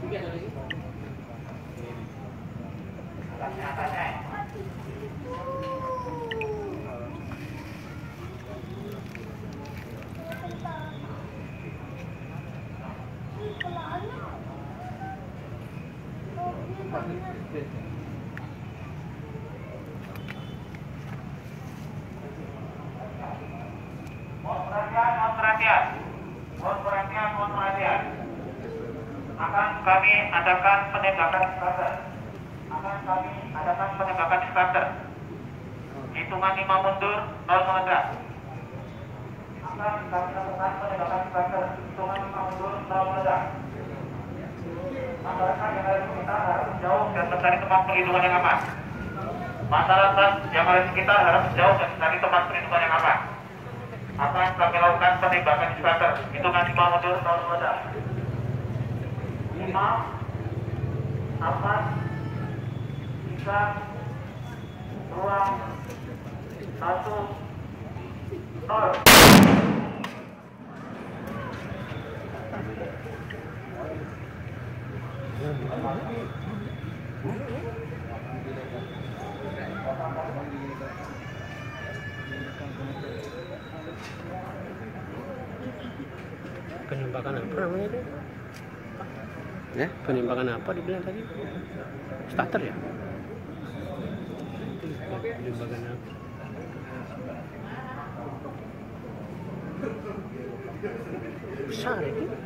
Mohon perhatian. Akan kami adakan penembakan starter. Hitungan 5 mundur, 0 meledak. Akan kami lakukan penembakan starter. Hitungan 5 mundur, 0 meledak. Masyarakat yang ada di sekitar harus jauh dan mencari tempat perlindungan yang aman. Masyarakat yang ada di sekitar harus jauh dan mencari tempat perlindungan yang aman. Akan kami lakukan penembakan starter. Hitungan 5 mundur, 0 meledak. 5, 4, 3, 2, 1, 0. Penembakan apa namanya itu? Ya? Penembakan apa dibilang tadi? Starter ya? Penembakan apa? Besar itu?